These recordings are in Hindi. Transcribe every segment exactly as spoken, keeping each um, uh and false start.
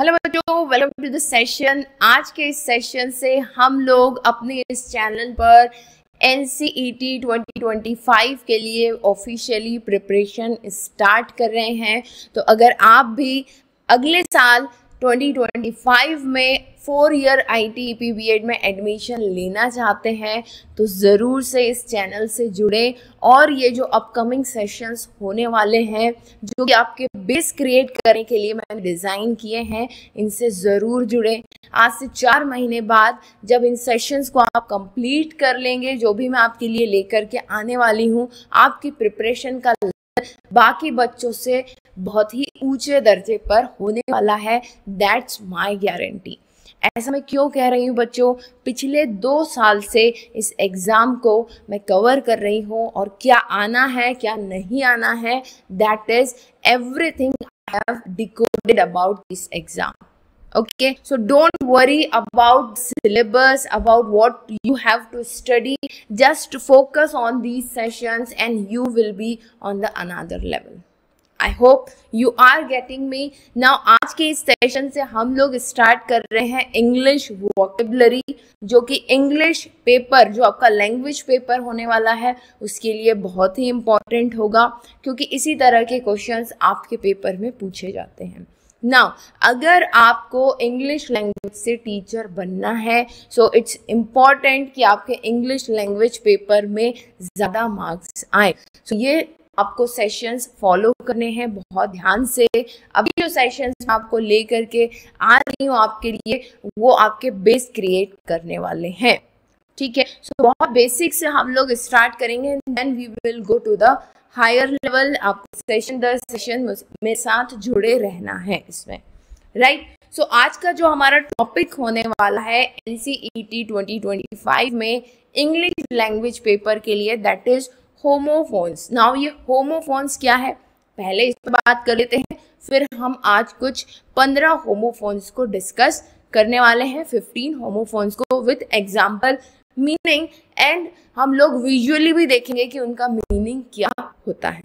हेलो बच्चों, वेलकम टू द सेशन। आज के इस सेशन से हम लोग अपने इस चैनल पर N C E T twenty twenty five के लिए ऑफिशियली प्रिपरेशन स्टार्ट कर रहे हैं। तो अगर आप भी अगले साल ट्वेंटी ट्वेंटी फाइव में four year I T E P B Ed में एडमिशन लेना चाहते हैं तो ज़रूर से इस चैनल से जुड़ें और ये जो अपकमिंग सेशंस होने वाले हैं जो कि आपके बेस क्रिएट करने के लिए मैंने डिज़ाइन किए हैं, इनसे ज़रूर जुड़ें। आज से चार महीने बाद जब इन सेशंस को आप कंप्लीट कर लेंगे, जो भी मैं आपके लिए लेकर के आने वाली हूँ, आपकी प्रिपरेशन का बाकी बच्चों से बहुत ही ऊंचे दर्जे पर होने वाला है। That's my guarantee. ऐसा मैं क्यों कह रही हूँ बच्चों? पिछले दो साल से इस एग्ज़ाम को मैं कवर कर रही हूँ और क्या आना है क्या नहीं आना है, that is everything I have decoded about this exam. Okay, so don't worry about syllabus, about what you have to study. Just focus on these sessions and you will be on the another level. I hope you are getting me. Now आज के इस सेशन से हम लोग स्टार्ट कर रहे हैं इंग्लिश वोकेबलरी, जो कि इंग्लिश पेपर जो आपका लैंग्वेज पेपर होने वाला है उसके लिए बहुत ही इम्पॉर्टेंट होगा, क्योंकि इसी तरह के क्वेश्चंस आपके पेपर में पूछे जाते हैं। नाउ अगर आपको इंग्लिश लैंग्वेज से टीचर बनना है, सो इट्स इम्पॉर्टेंट कि आपके इंग्लिश लैंग्वेज पेपर में ज़्यादा मार्क्स आए। सो so, ये आपको सेशंस फॉलो करने हैं बहुत ध्यान से। अभी जो सेशंस मैं आपको ले करके आ रही हूँ आपके लिए, वो आपके बेस क्रिएट करने वाले हैं। ठीक है, सो so, बहुत बेसिक से हम लोग स्टार्ट करेंगे, then we will go to the higher level. आपको सेशन दर सेशन में साथ जुड़े रहना है इसमें, राइट। सो आज का जो हमारा टॉपिक होने वाला है N C E T twenty twenty five में इंग्लिश लैंग्वेज पेपर के लिए, दैट इज होमोफोन्स। नाउ ये होमोफोन्स क्या है पहले इस पर बात कर लेते हैं, फिर हम आज कुछ पंद्रह होमोफोन्स को डिस्कस करने वाले हैं, फिफ्टीन होमोफोन्स को विद एग्जाम्पल मीनिंग, एंड हम लोग विजुअली भी देखेंगे कि उनका मीनिंग क्या होता है।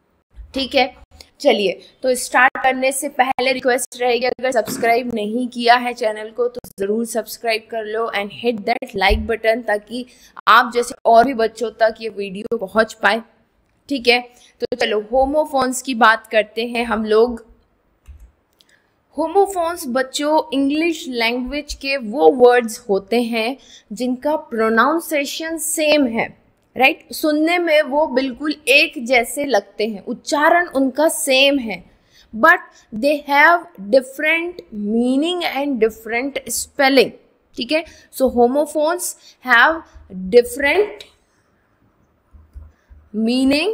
ठीक है, चलिए तो स्टार्ट करने से पहले रिक्वेस्ट रहेगी, अगर सब्सक्राइब नहीं किया है चैनल को तो ज़रूर सब्सक्राइब कर लो and hit that like button, ताकि आप जैसे और भी बच्चों तक ये वीडियो पहुंच पाए। ठीक है, तो चलो होमोफोन्स की बात करते हैं हम लोग। होमोफोन्स बच्चों इंग्लिश लैंग्वेज के वो वर्ड्स होते हैं जिनका प्रोनाउंसिएशन सेम है, राइट right? सुनने में वो बिल्कुल एक जैसे लगते हैं, उच्चारण उनका सेम है, but they have different meaning and different spelling. ठीक है, so homophones have different meaning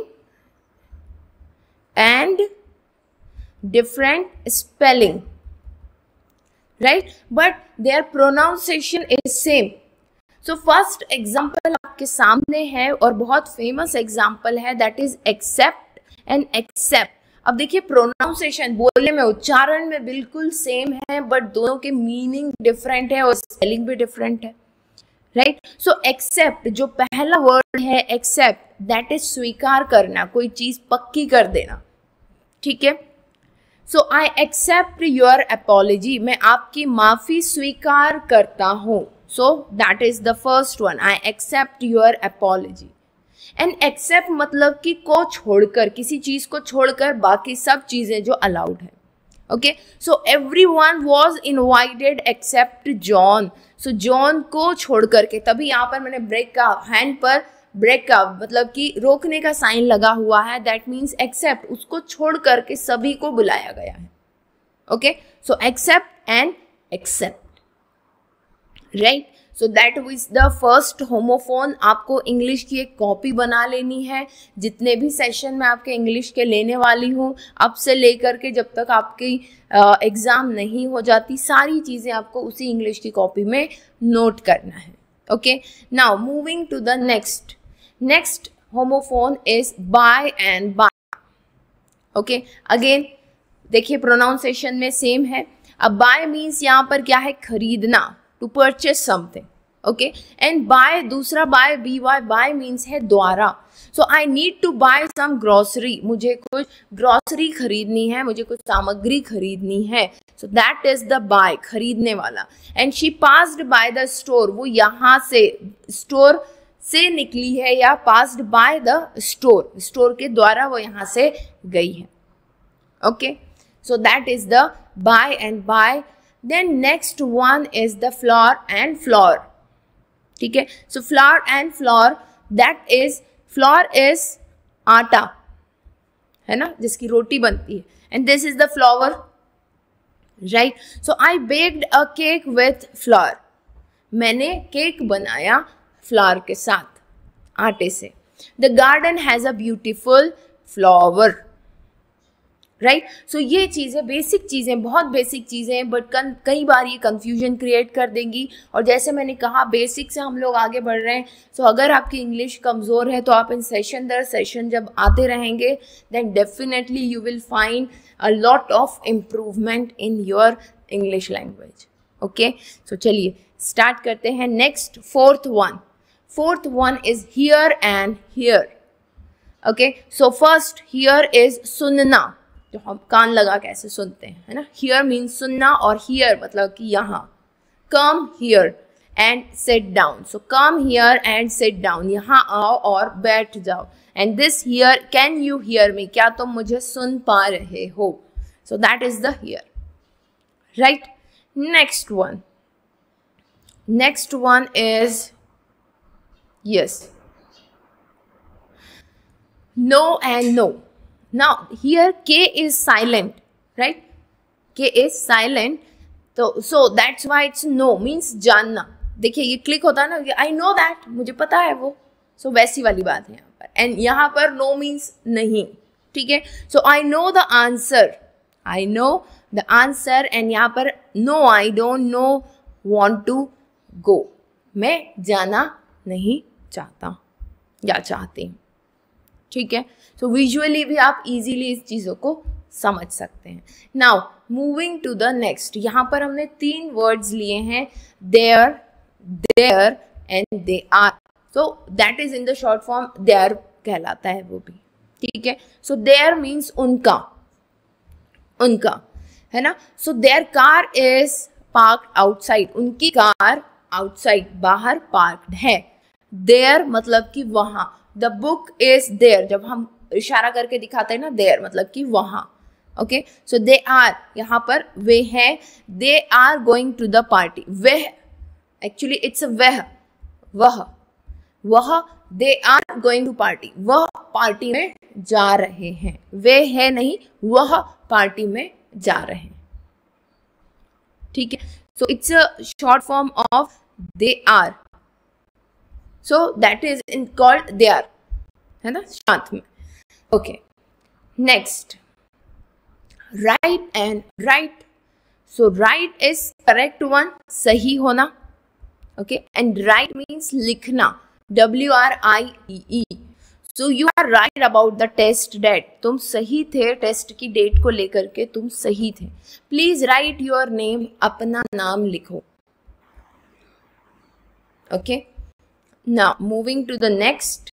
and different spelling, right, but their pronunciation is same. So first example आपके सामने है और बहुत famous example है, that is accept and accept. अब देखिए प्रोनाउंसिएशन बोलने में उच्चारण में बिल्कुल सेम है, बट दोनों के मीनिंग डिफरेंट है और स्पेलिंग भी डिफरेंट है, राइट। सो एक्सेप्ट जो पहला वर्ड है एक्सेप्ट, दैट इज स्वीकार करना, कोई चीज पक्की कर देना। ठीक है, so I accept your apology, मैं आपकी माफ़ी स्वीकार करता हूँ। So that is the first one, I accept your apology. And accept मतलब कि को छोड़कर, किसी चीज़ को छोड़कर बाकी सब चीज़ें जो अलाउड है। Okay, so every one was invited except John. So John को छोड़ करके, तभी यहाँ पर मैंने ब्रेक का हैंड पर ब्रेक का मतलब कि रोकने का साइन लगा हुआ है, दैट मीन्स एक्सेप्ट, उसको छोड़ करके सभी को बुलाया गया है। Okay, so accept and except, right. So that was the first homophone. आपको इंग्लिश की एक कॉपी बना लेनी है, जितने भी सेशन में आपके इंग्लिश के लेने वाली हूँ अब से लेकर के जब तक आपकी एग्ज़ाम uh, नहीं हो जाती, सारी चीज़ें आपको उसी इंग्लिश की कॉपी में नोट करना है। Okay, now moving to the next next homophone is buy and by. Okay, again देखिए प्रोनाउंसिएशन में सेम है। अब बाय मीन्स यहाँ पर क्या है, खरीदना, to purchase something. Okay, and buy दूसरा by B Y by means है द्वारा। So I need to buy some grocery, मुझे कुछ ग्रोसरी खरीदनी है, मुझे कुछ सामग्री खरीदनी है. So that is the buy, खरीदने वाला. And she passed by the store, वो यहाँ से स्टोर से निकली है या passed by the store, store के द्वारा वो यहाँ से गई है. Okay, so that is the buy and by. Then next one is the flour and flower. ठीक है, so flour and flower, that is, flour is आटा, है ना, जिसकी रोटी बनती है. And this is the flower, right. So I baked a cake with flour, मैंने केक बनाया फ्लावर के साथ, आटे से. The garden has a beautiful flower, right. So ये चीज़ें बेसिक चीज़ें, बहुत बेसिक चीज़ें, बट कई बार ये कंफ्यूजन क्रिएट कर देंगी. और जैसे मैंने कहा बेसिक से हम लोग आगे बढ़ रहे हैं. सो so, अगर आपकी इंग्लिश कमज़ोर है तो आप इन सेशन दर सेशन जब आते रहेंगे then definitely you will find a lot of improvement in your English language. Okay, so चलिए स्टार्ट करते हैं. Next fourth one, fourth one is hear and here. Okay, so first hear is सुनना, जो हम कान लगा कैसे सुनते हैं, है ना. हियर मीन्स सुनना और हियर मतलब कि यहाँ. Come here and sit down, so come here and sit down, यहाँ आओ और बैठ जाओ. And this hear, can you hear me, क्या तुम मुझे सुन पा रहे हो. So that is the hear, right. Next one, next one is yes, no and know. Now here K is silent, right? K is silent, तो so that's why it's no means जानना. देखिए ये क्लिक होता है ना, I know that, मुझे पता है वो. so वैसी वाली बात है यहाँ पर. and यहाँ पर no means नहीं, ठीक है. so I know the answer, I know the answer, and यहाँ पर no, I don't know, want to go, मैं जाना नहीं चाहता या चाहती हूँ. ठीक है, सो विजुअली भी आप इजीली इस चीज़ों को समझ सकते हैं. Now moving to the next, यहाँ पर हमने तीन वर्ड्स लिए हैं, there, their and they're. So that is in the short form they're कहलाता है वो भी. ठीक है, सो देयर मीन्स उनका, उनका, है ना. So their car is parked outside, उनकी कार आउटसाइड, बाहर पार्क्ड है. देयर मतलब कि वहाँ. द बुक इज देयर, जब हम इशारा करके दिखाते हैं ना देयर मतलब कि वहाँ. ओके, सो दे आर, यहाँ पर वे हैं. They are going to the party, वह, एक्चुअली इट्स वह, वह, वह, they are going to party, वह पार्टी में जा रहे हैं. वे है नहीं, वह पार्टी में जा रहे हैं. ठीक है, so it's a short form of they are. So that is in called there, है ना, शांत में. Okay, next, right and right. So right is correct one, सही होना. Okay, and right means लिखना, W R I E E. So you are right about the test date. तुम सही थे टेस्ट की डेट को लेकर के, तुम सही थे. Please write your name, अपना नाम लिखो. Okay. Now moving to the next,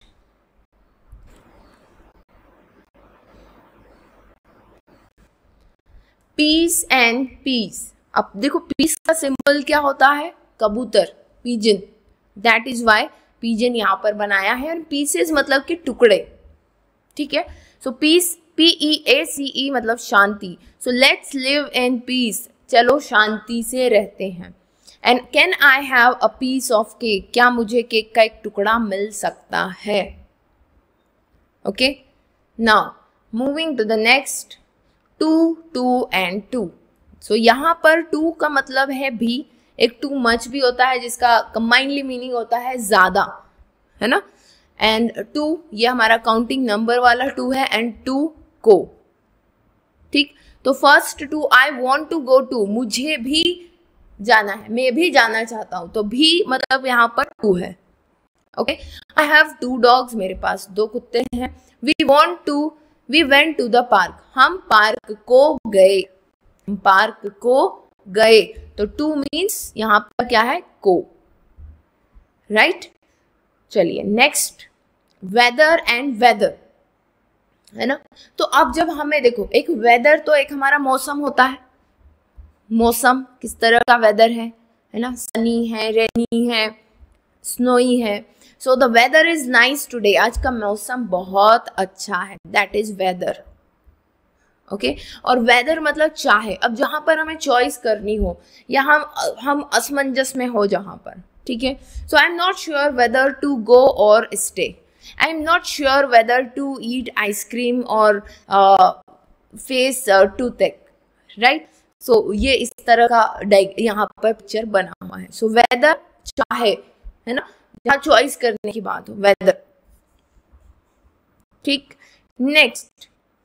peace and peace. अब देखो peace का सिंबल क्या होता है, कबूतर, pigeon. That is why pigeon यहाँ पर बनाया है. और pieces मतलब कि टुकड़े. ठीक है, so peace, P E A C E मतलब शांति. So let's live in peace. चलो शांति से रहते हैं. And can I have a piece of cake, क्या मुझे केक का एक टुकड़ा मिल सकता है. Okay, now moving to the next, to, too and two. So यहाँ पर टू का मतलब है भी, एक टू मच भी होता है जिसका कंबाइनली मीनिंग होता है ज़्यादा, है ना. एंड टू ये हमारा काउंटिंग नंबर वाला टू है, एंड टू को. ठीक, तो first to, I want to go too, मुझे भी जाना है, मैं भी जाना चाहता हूँ. तो भी मतलब यहाँ पर टू है. Okay, I have two dogs, मेरे पास दो कुत्ते हैं. We want to, we went to the park, हम पार्क को गए, हम पार्क को गए. तो टू मीन्स यहाँ पर क्या है, को. राइट, चलिए नेक्स्ट, वेदर एंड वेदर, है ना। तो अब जब हमें देखो, एक वेदर तो एक हमारा मौसम होता है, मौसम किस तरह का वेदर है है ना, सनी है, रेनी है, स्नोई है। So the weather is nice today, आज का मौसम बहुत अच्छा है, दैट इज वेदर। ओके, और वेदर मतलब चाहे, अब जहां पर हमें चॉइस करनी हो या हम हम असमंजस में हो जहां पर, ठीक है। So I am not sure whether to go or stay, I am not sure whether to eat ice cream or face toothache, right. So ये इस तरह का यहाँ पर पिक्चर बना हुआ है। सो so, वेदर चाहे, है ना, जहाँ चॉइस करने की बात हो, वेदर, ठीक। Next,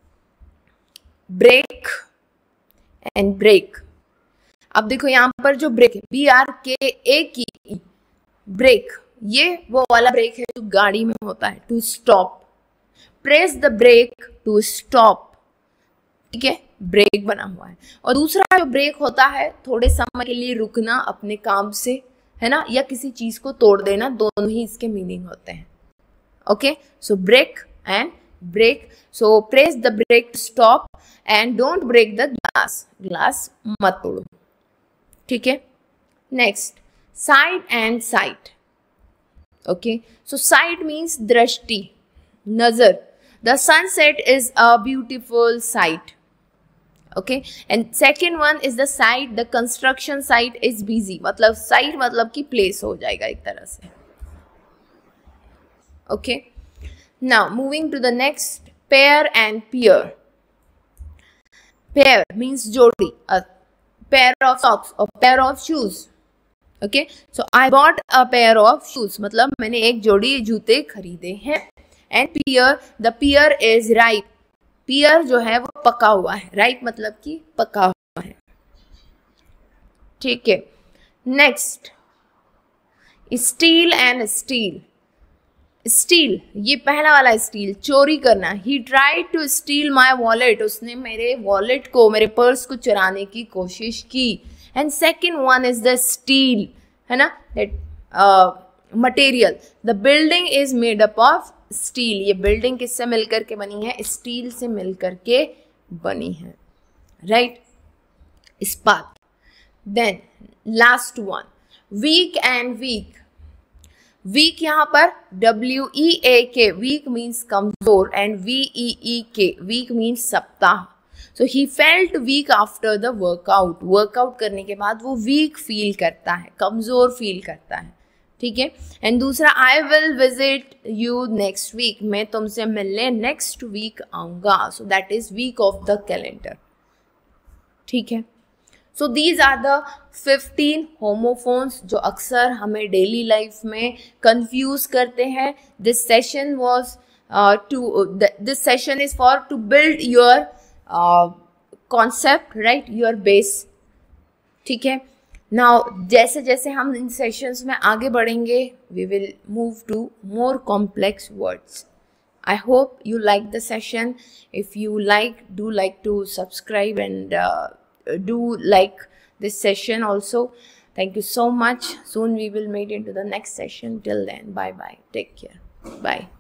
brake and break. अब देखो यहाँ पर जो ब्रेक है, बी आर के ए की ब्रेक, ये वो वाला ब्रेक है जो गाड़ी में होता है, to stop, press the brake to stop, ठीक है, ब्रेक बना हुआ है। और दूसरा जो ब्रेक होता है, थोड़े समय के लिए रुकना अपने काम से, है ना, या किसी चीज को तोड़ देना, दोनों ही इसके मीनिंग होते हैं। Okay, so brake and break. So press the brake to stop and don't break the glass, glass मत तोड़ो, ठीक है। Next, sight and site. Okay, so sight means दृष्टि, नजर। The sunset is a beautiful sight, okay, and second one is the site, the construction site is busy, मतलब site मतलब कि place हो जाएगा एक तरह से। okay, now moving to the next, pair and peer। pair means जोड़ी, a pair of socks or pair of shoes। okay, so I bought a pair of shoes, मतलब मैंने एक जोड़ी जूते खरीदे हैं। and pear, the pear is ripe, पियर जो है वो पका हुआ है, राइट मतलब कि पका हुआ है, ठीक है। Next, steal and steel. Steal, ये पहला वाला स्टील, चोरी करना। He tried to steal my wallet, उसने मेरे वॉलेट को, मेरे पर्स को चुराने की कोशिश की। And second one is the steel, है ना, that material. The building is made up of steel, ये बिल्डिंग किससे मिलकर के बनी है, स्टील से मिलकर के बनी है, राइट, इस्पात। Then last one, weak and week. Weak यहाँ पर W E A K, week means कमजोर, एंड वी E E K, week means सप्ताह। So he felt weak after the workout, workout करने के बाद वो वीक फील करता है, कमजोर फील करता है, ठीक है। एंड दूसरा, I will visit you next week, मैं तुमसे मिलने नेक्स्ट वीक आऊंगा। So that is week of the calendar, ठीक है। So these are the fifteen homophones जो अक्सर हमें डेली लाइफ में कंफ्यूज करते हैं। This session was to this session is for to build your concept, right, your base, ठीक है। नाउ जैसे जैसे हम इन सेशंस में आगे बढ़ेंगे, we will move to more complex words. I hope you like the session. If you like, do like to subscribe and do like this session also. Thank you so much. Soon we will meet into the next session. Till then, bye bye, take care, bye.